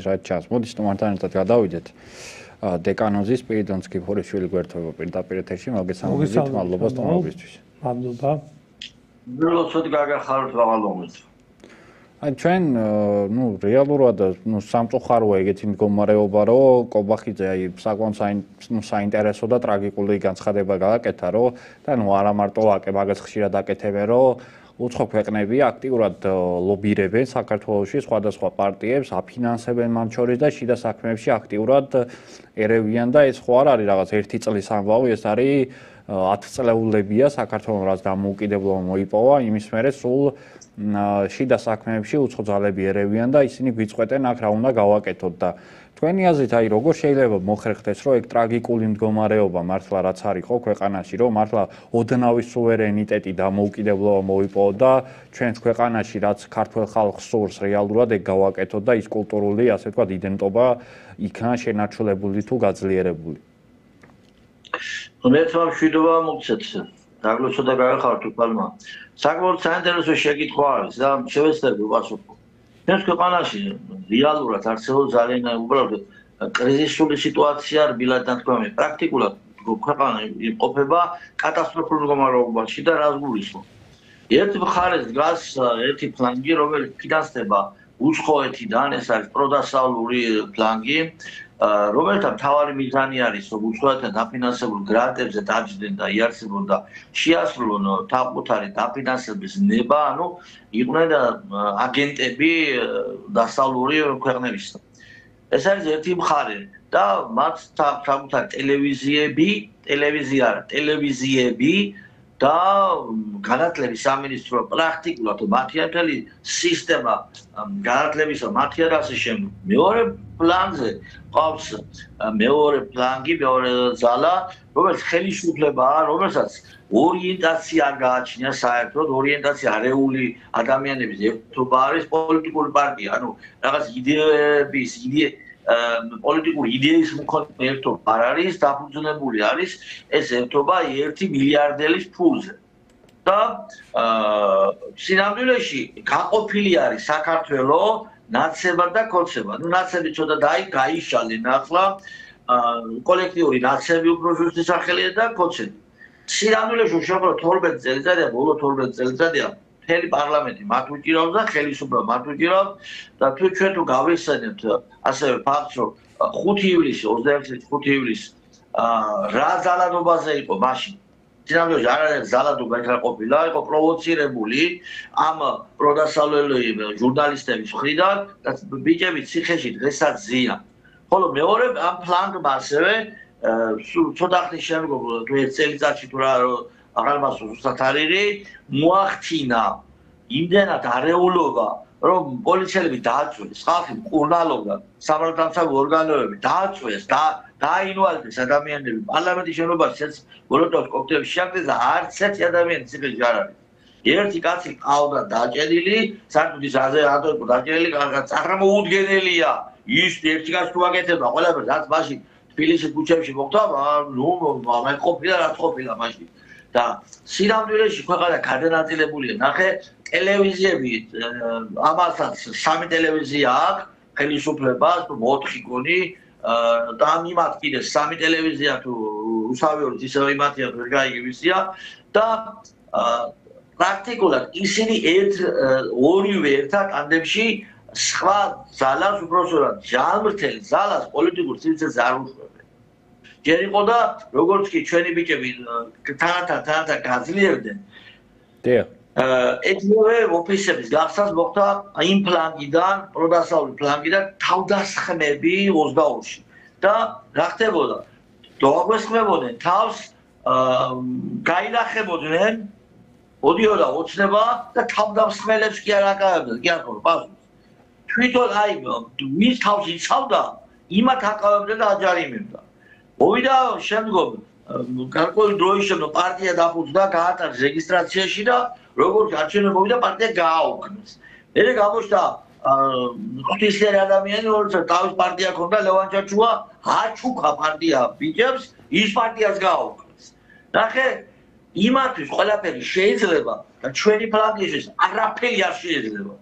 რაც ჩანს. მოდით თუმართან ერთად გადავიდეთ. დეკანოზის პირიდონსკი ფორიშვილი გვერდთვება პირდაპირ ეთერში. მოგესალმებით, მადლობა სტუმრობისთვის. მადლობა. ველოცოდ გაგახაროთ მადლობა. ჩვენ რეალურად სამწუხაროა ეგეთი მდგომარეობა, რომ კობახიძე საკმაოდ საინტერესო და ტრაგიკული განცხადება გააკეთა, რომ და არა მარტო მაგას ხშირად აკეთებენ, რომ უცხო ქვეყნები აქტიურად ლობირებენ საქართველოში სხვადასხვა პარტიებს, აფინანსებენ მათ შორის და შიდა საქმეებში აქტიურად ერევიან და ეს ხო არ არის რაღაც ერთი წლის ამბავი, ეს არის 10 წლეულებია საქართველოს რაც დამოუკიდებლობა მოიპოვა, იმის მერე სულ შიდა საქმეებში უცხო ძალები ერევიან და ისინი გვიწყვეტენ აქ რა უნდა გავაკეთოთ და თქვენი აზრით როგორ შეიძლება მოხერხდეს რომ ეგ ტრაგიკული მდგომარეობა მართლა რაც არის ხო ქვეყანაში რომ მართლა ოდნავი სუვერენიტეტი დამოუკიდებლობა მოიპოვო და ჩვენს ქვეყანაში რაც ქართულ ხალხს სურს რეალურად ეგ გავაკეთოთ და ის კულტურული ასე ვთქვათ იდენტობა იქნა შენარჩუნებული თუ გაძლიერებული. მე თვითონ მშვიდობა მოგცეთ. დაგლოცო და გაგახართ უფალმა. საკმაოდ საინტერესო შეკითხვა არის და შევეცდები ვაპასუხო. ჩვენს ქვეყანაში რეალურად არსებობს ძალიან უბრალოდ კრიზისული სიტუაცია რბილად ნათქვამი. პრაქტიკულად ქვეყანა იმყოფება კატასტროფულ მდგომარეობაში და რას გულისხმობ. ერთ მხარეს დგას ერთი ფლანგი, რომელიც ფინანსდება უცხოეთიდან, ეს არის პროდასავლური ფლანგი. რომელთა მთავარი მიზანი არის რომ უცხოეთთან დაფინანსებულ გრანტებზე დაჯდნენ და იარსებონ და შეასრულონ თავკუთარი დაფინანსების ნება, ანუ იყვნენ აგენტები დასავლური ქვეყნებისა. ეს არის ერთი მხარე და მათ თავკუთარი ტელევიზიები და განათლების სამინისტრო პრაქტიკულად მათია მთელი სისტემა განათლებისა მათია და ასე შემდეგ. მეორე პლანზე ყავს მეორე პლანგი, მეორე ძალა, რომელიც ხელისუფლებაა, რომელსაც ორიენტაცია არ გააჩნია საერთოდ, ორიენტაცია არეული ადამიანების ერთობა არის პოლიტიკური პარტია, ანუ რაღაც იდეების პოლიტიკური იდეის მქონე ერთობა არ არის, დაფუძნებული არის ეს ერთობა 1 მილიარდელის ფულზე. და სინამდვილეში გაყოფილი არის საქართველოს ნაცებად და კოცებად. ნაცები ცოტა გაიშალენ ახლა, კოლექტიური ნაცები უფრო ზუსტი სახელია და კოცები. სინამდვილეში შეფრო 12 წელიწადია, ბოლო 12 წელიწადია მთელი პარლამენტი მათ უჭირავს და ხელისუფლება მათ უჭირავს და ჩვენ თუ გავიხსენებთ ასევე ფაქტს, რომ 5 ივლისი, 26 ივლისი რა ძალადობაზე იყო მაშინ. სინამდვილეში არაერთი ძალადობა იქნა ყოფილა, იყო პროვოცირებული ამ პროდასავლელი ჟურნალისტების მხრიდან და ბიჭები ციხეში დღესაც ზიან. ხოლო მეორე ამ ფლანგმა ასევე ცოტა ხნის შემდგომ თუ ერთ წელიწადში თუ რა აღარ მასწავლს უბრალოდ არირი მოახდინა იმდენად არეულობა რომ პოლიციელები დააწვეს, ხალხი მკურნალობდა, სამართალდამცავი ორგანოები დააწვეს და დაინვალეს ადამიანები პარლამენტის შენობაში მოლოტოვის კოქტეილს შეაგდეს და არც ერთი ადამიანი ციხეში არ არის. ერთი კაცი ყავდა დაჭედილი, სარკმლის აზე ატოებო დაჭედილი, წარმოუდგენელია ის ერთი კაცი თუ აკეთებდა ყველაფერს რაც მაშინ თბილისის ქუჩებში მოხდა, მე ყოფილა რაც ყოფილა მაშინ. და სინამდვილეში ქვეყანა გადანაწილებულია. ნახე ტელევიზიები ამასაც 3 ტელევიზია აქვს ხელისუფლებას, 4 გონი და მიმართ კიდე 3 ტელევიზია თუ უსავიოროდ ისევ იმათია თუ გაიგივისია და პრაქტიკულად ისინი ორივე ერთად ტანდემში სხვა ძალას უბრალოდ ჯალმრთელ ძალას პოლიტიკურ სივრცეზე არ უშვებენ. ჯერ იყო და როგორც კი ჩვენი ბიჭები თანათან გაძლიერდნენ. დიახ. ეგრევე ოფისების გახსნას მოხდა იმ ფლანგიდან, პროდასავლური ფლანგიდან თავდასხმები 22-ში. და რა ხდებოდა? დააგვესხმებოდნენ თავს, გაინახებოდნენ, ოდიოდა ოცნება და თავდასხმელებს კი არ აკავებდნენ, კი არ ხო, პასუხს. თვითონ აი ვის თავს იცავდა, იმათ აკავებდნენ და აჯარიმებდა. მოვიდა შემდგომ გარკვეული დროის შემდგომ პარტია დაფუძნდა, გაატარეს რეგისტრაციაში და როგორც არჩევნები მოვიდა პარტია გააუქმეს. მერე გამოჩნდა ღვთისმსხერი ადამიანი, რომელსაც თავის პარტია ჰქონდა, ლევან ჩაჩუა, აჩუქა პარტია ბიჭებს, ის პარტიას გააუქმეს. ნახე, იმათთვის ყველაფერი შეიძლება და ჩვენი ფლანგისთვის არაფერი არ შეიძლება.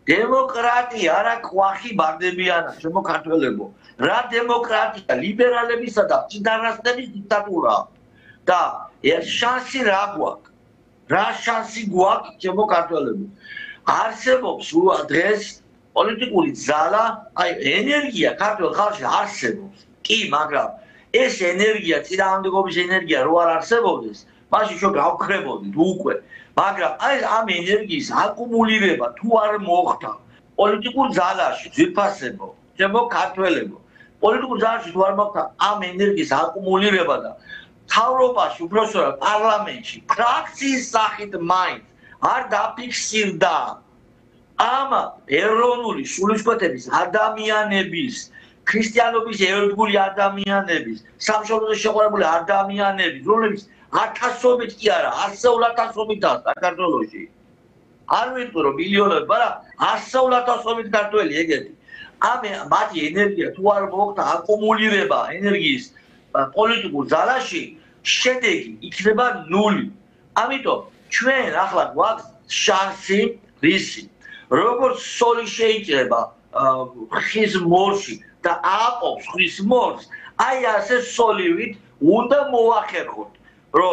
დემოკრატია არა ყვახი ბარდებიანა შემოქართველებო რა დემოკრატია ლიბერალებისა და მჭიდარასების დიქტატურაა და შანსი რა გვაქვს რა შანსი გვაქვს შემოქართველებო არსებობს დღეს პოლიტიკური ძალა აი ენერგია ქართულ ხალხში არსებობს კი მაგრამ ეს ენერგია წინააღმდეგობის ენერგია რო არ არსებობდეს მაშინ შო გავქრებოდით უკვე მაგრამ აი ამ ენერგიის აკუმულირება თუ არ მოხდა პოლიტიკურ ძალაში ძვირფასებო შემოქართველებო პოლიტიკურ ძალაში თუ არ მოხდა ამ ენერგიის აკუმულირება და მთავრობაში უბრალოდ პარლამენტში ფრაქციის სახით მაინც არ დაფიქსირდა ამ ეროვნული სულისკვეთების ადამიანების ქრისტიანობის ერთგული ადამიანების სამშობლოზე შეყვარებული ადამიანების რომლებიც ათასობით კი არა 100,000-ით საქართველოში არ ვიტყვი რომ მილიონობით მაგრამ 100,000-ით ქართველი ეგეთი ამ მათი ენერგია თუ არ მოხდა აკუმულირება ენერგიის პოლიტიკურ ძალაში შედეგი იქნება ნული ამიტომ ჩვენ ახლა გვაქვს შანსი რისი როგორც სოლი შეიძლება ხის მორში და აყობს ხის მორს აი ასე სოლივით უნდა მოახერხოთ რომ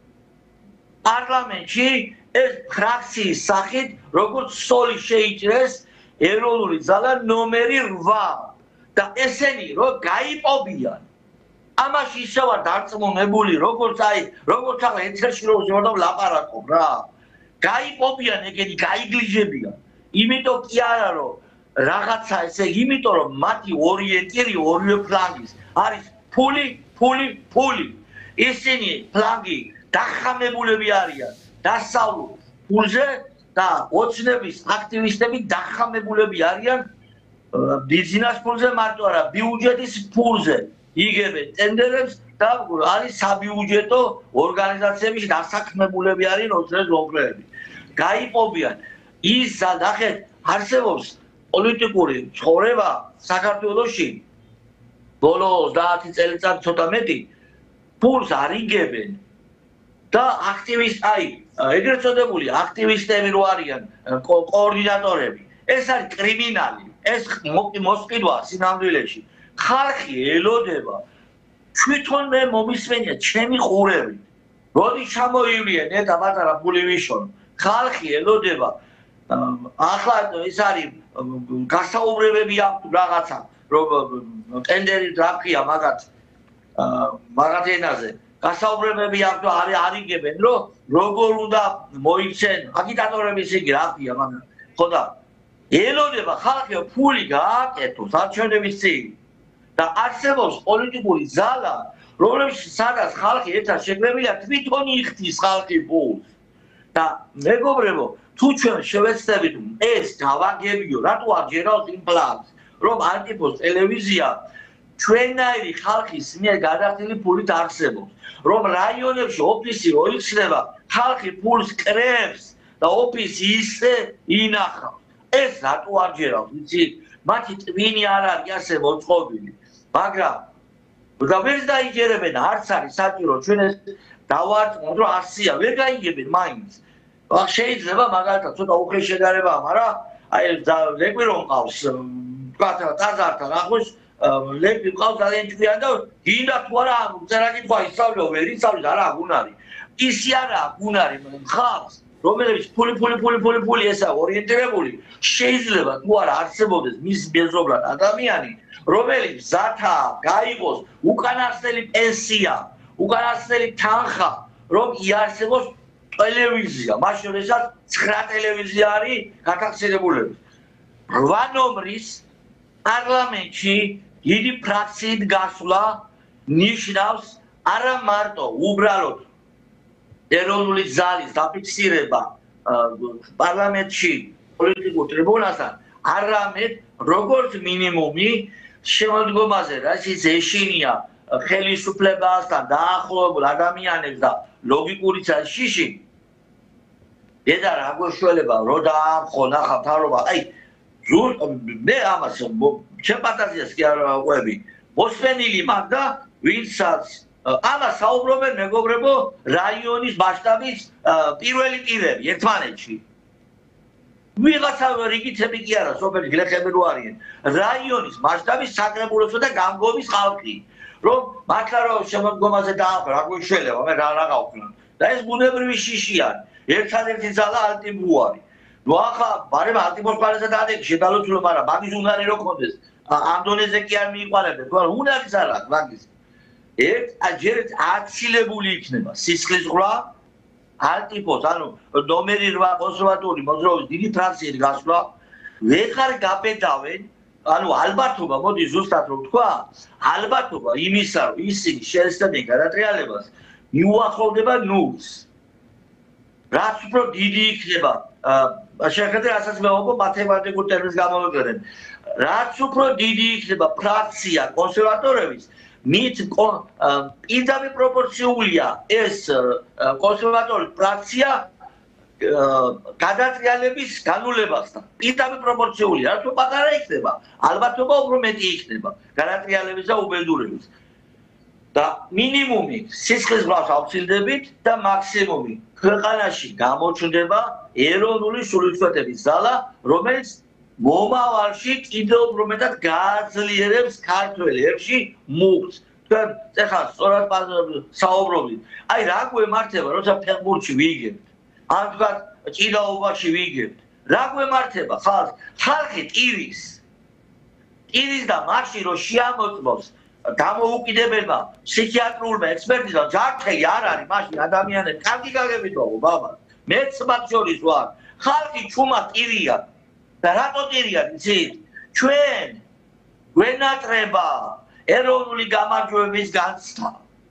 პარლამენტში ეს ფრაქციის სახით როგორც სოლი შეიჭრეს ეროვნული ძალა ნომერი 8 და ესენი რომ გაიპობიან ამაში ისე ვარ დარწმუნებული როგორც ახლა ეთერში რომ ზოგადად ლაპარაკობ რა გაიპობიან ეგენი გაიგლიჟებიან იმიტომ კი არა რომ რაღაცა ესე იმიტომ რომ მათი ორიენტირი ორივე ფლანგის არის ფული ისინი ფლანგი დახამებულები არიან დასავლურ ფულზე და ოცნების აქტივისტები დახამებულები არიან ბიზნეს ფულზე მარტო არა ბიუჯეტის ფულზე იგებენ ტენდერებს და არის საბიუჯეტო ორგანიზაციების დასაქმებულები არიან ოცნების მომხრეები გაიპობიან ის ნახეთ არსებობს პოლიტიკური ცხოვრება საქართველოში ბოლო 30 წელიწად ცოტა მეტი ფულს არ იგებენ და ეგრეთ წოდებული აქტივისტები რო არიან კოორდინატორები ეს არის კრიმინალი ეს მოსყიდვა სინამდვილეში ხალხი ელოდება თვითონ მე მომისმენია ჩემი ყურები როდი ჩამოივლიან ნეტა პატარა ფული ვიშონ ხალხი ელოდება ახლა ეს არის გასაუბრებები აქვს რაღაცა რომ ტენდერი დაფია მაგათ ენაზე გასაუბრებები აქვს და არ იგებენ რომ როგორ უნდა მოიქცენ აგიტატორების იგი რაფია მაგრამ ხო და ელოდება ხალხი ფული გააკეთოს არჩევნების წინ და არსებობს პოლიტიკური ძალა რომელშიც სადაც ხალხი ერთად შეგრებილია თვითონ იხდის ხალხი ფულს და მეგობრებო თუ ჩვენ შევეცდებით ეს გავაგებიო რატო არ ჯერავს იმ პლანს რომ ანტიპოს ტელევიზია ჩვენნაირი ხალხის მიერ გადახდილი ფულით არსებობს რომ რაიონებში ოფისი რო იხსნება ხალხი ფულს კრებს და ოფისი ისე ინახავს ეს რატო არ ჯერავს იცი მათი ტვინი არ არის ასე მოწყობილი მაგრამ და ვერ დაიჯერებენ არც არის საჭირო ჩვენ ეს დავარწმუნოთ რომ 100-ია ვერ გაიგებენ მაინც შეიძლება მაგალითად ცოტა უხეში შედარებაა მაგრამ აი ლეკვი რომ ყავს თქვა ტაზართან ახლოს ლეკვი ყავს ძალიან ჭკვიან და გინდა თუ არა წერა კითხვა ისწავლო ვერ ისწავლე არა გუნარი ისი არა გუნარი ხალხს რომელების ფული ესა ორიენტირებული შეიძლება თუ არა არსებობდეს მის მეზობლად ადამიანი რომელიც ზათა გაიღოს უკანასკნელი პენსია უკანასკნელი თანხა რომ იარსებოს ტელევიზია მაშინ როდესაც 9 ტელევიზია არის გათახსენებული 8 ნომრის პარლამენტში დიდი ფრაქციით გასვლა ნიშნავს არა მარტო უბრალოდ ეროვნული ძალის დაფიქსირება პარლამენტში პოლიტიკურ ტრიბუნასთან არამედ როგორც მინიმუმი შემოდგომაზე რასაც ეშინია ხელისუფლებასთან დაახლოებულ ადამიანებს და ლოგიკურიც არის შიში დედა რა გვეშველება რო დაამხო ნახა მთავრობა აი მე ამას ჩემ ფანტაზიას კი არ ვყვები მოსვენილი მაგ და ვინცაც ამას საუბრობენ მეგობრებო რაიონის მასშტაბის პირველი პირები ერთმანეთში ვიღაცა რიგითები კი არა, სოფელი გლეხები რო არიან. რაიონის მასშტაბის საკრებულოსა და გამგობის ხალხი. რომ მართლა რომ შემოდგომაზე დააყრა, რა გვიშველება, მე რა გავხსნა. და ეს ბუნებრივი შიშია. ერთადერთი ძალა ალტიბუარი. ნუ ახლა ბარემ ალტიბუარზე დაადეკ შედალოცულო, მაგრამ მაგის უნარი რო კონდეს. ამ დონეზე კი არ მიიყვანებდეთ, მაგრამ უნარის არ აქვს მაგის. ჯერ აცილებული იქნება სისხლის ღრა ალტიპოს, ანუ ნომერი 8 კონსერვატორი მოძრაობის დიდი ფრაქციით გასვლა, ვეღარ გაბედავენ, ანუ ალბათობა, მოდი ზუსტად რომ თქვა, ალბათობა იმისა, რომ ისინი შეესწრებიან გადატრიალებას, მიუახლოვდება ნულს. რაც უფრო დიდი იქნება, შეხედე რასაც მე ვამბობ, მათემატიკურ ტერმინს გამოვიყენებ. რაც უფრო დიდი იქნება ფრაქცია კონსერვატორების, მით პირდაპირ პროპორციულია ეს კონსერვატორული ფრაქცია გადატრიალების განულებასთან. პირდაპირ პროპორციულია, რაც უფრო პატარა იქნება, ალბათობა უფრო მეტი იქნება გადატრიალების და უბედურების. და მინიმუმი სისხლის ღრას ავცილდებით და მაქსიმუმი ქვეყანაში გამოჩნდება ეროვნული სულისკვეთების ზალა, რომელიც მომავალში კიდევ უფრო მეტად გააძლიერებს ქართველ ერში მუხტს. თქვენ ეხლა სწორად საუბრობთ. აი რა გვემართება, როცა ფეხბურთში ვიგებთ, ან თქვა ჭიდაობაში ვიგებთ. რა გვემართება ხალხს? ხალხი ტირის და მაშინ რომ შეამოწმოს გამოუკიდებელმა ფსიქიატრულმა ექსპერტიზამ ჯანმრთელი არ არის მაშინ ადამიანები კარგი გაგებითო ბაბა მეც მათ შორის ვარ ხალხი ჩუმა ტირია და რატო ტირია იცით ჩვენ გვენატრება ეროვნული გამარჯვების განცდა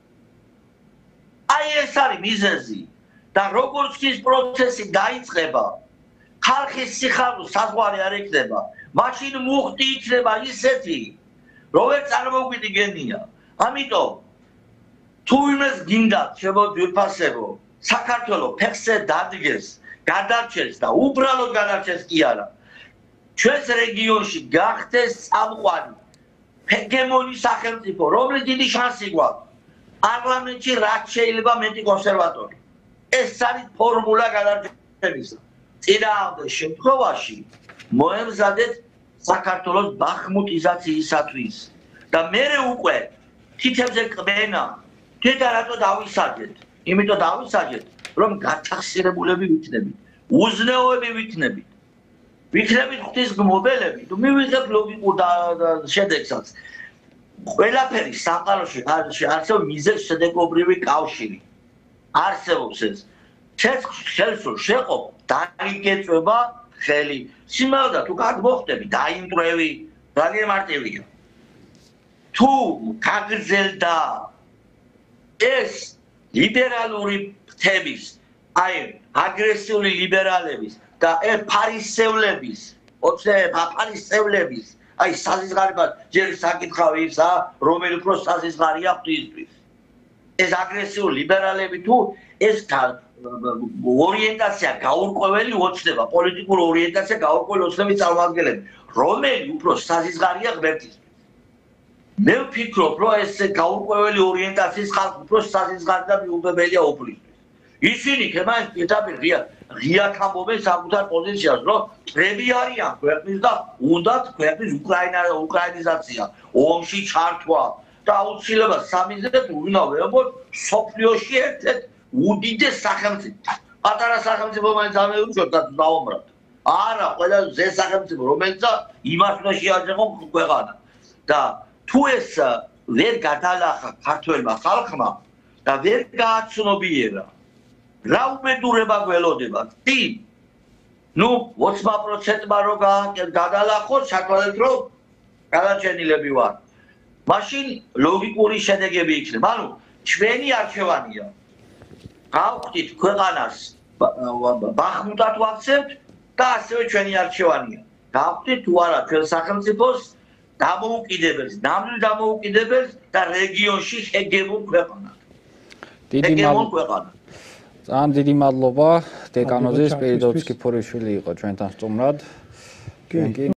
აი ეს არის მიზეზი და როგორც ის პროცესი დაიწყება ხალხის სიხარულს საზღვარი არ იქნება მაშინ მუხტი იქნება ისეთი როგორც წარმოგვიდგენია ამიტომ თუ იმეს გინდათ შემოგვიფასებო საქართველოს ფეხზე დადგეს გადარჩეს და უბრალოდ გადარჩეს კი არა ჩვენს რეგიონში გახდეს წამყვანი ჰეგემონი სახელმწიფო რომლის დიდი შანსი გვაქვს პარლამენტში რაც შეიძლება მეტი კონსერვატორი ეს არის ფორმულა გადარჩენისა წინააღმდეგ შემთხვევაში მოემზადეთ საქართველოს ბახმუტიზაციისათვის და მერე უკვე თითებზე ყბენა თეთა რატო დავისაჯეთ იმიტომ დავისაჯეთ რომ გათახსირებულები ვიქნებით უზნეოები ვიქნებით ღვთისმგმობელები თუ მივიღებ ლოგიკურ შედეგსაც ყველაფერი სამყაროში არსებობს მიზეზ-შედეგობრივი კავშირი არსებობს ეს ხელს შეყობ დაიგეწება ხელი სიმავდა თუ გადმოხდები დაიმტრევი ძალიან მარტივია თუ გაგრძელდა ეს ლიბერალური თემის აი აგრესიული ლიბერალების და ფარისევლების ფარისევლების აი საზღარება ჯერ საკითხავი ისა რომელი უფრო საზღარია ღვთისთვის ეს აგრესიული ლიბერალები თუ ეს ორიენტაცია გაურკვეველი ოცნება პოლიტიკური ორიენტაცია გაურკვეველი ოცნების წარმომადგენლები რომელი უფრო საზღარია ღმერთისთვის მე ვფიქრობ რომ ეს გაურკვეველი ორიენტაციის ხალხი უფრო საზღარი და მიუღებელია უფლისთვის ისინი ხემან პირდაპირ ღიად ამბობენ საკუთარ პოზიციას რომ წრები არიან ქვეყნის და უნდათ ქვეყნის უკრაინიზაცია ომში ჩართვა და აუცილებლად სამიზნედ უნდა ვეუბნოთ სოფლიოში ერთ-ერთ უდიდეს სახელმწიფო პატარა სახელმწიფო მაინც ამეუჩვევთ და დავამბრათ არა ყველა ზე სახელმწიფო რომელიც იმას უნდა შეაჯეროს ქვეყანა და თუ ეს ვერ გადალახა ქართველმა ხალხმა და ვერ გააცნობიერა რა უბედურება გველოდება კი ნუ 80%-მა რო გადალახოს ჩათვალეთ რომ გადაჭენილები ვარ მაშინ ლოგიკური შედეგები იქნება ანუ ჩვენი არჩევანია გავხდით ქვეყანას ბახმუტად ვაქცევთ და ასევე ჩვენი არჩევანია გავხდით თუ არა ჩვენ სახელმწიფოს დამოუკიდებელს ნამდვილ დამოუკიდებელს და რეგიონში ჰეგემონ ქვეყანად ჰეგემონ ქვეყანად ძალიან დიდი მადლობა დეკანოზის სპირიდონ ნიკიფორიშვილი იყო ჩვენთან სტუმრად.